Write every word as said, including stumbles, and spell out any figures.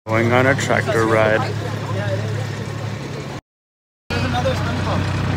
Going on a tractor ride. There's another swim pump.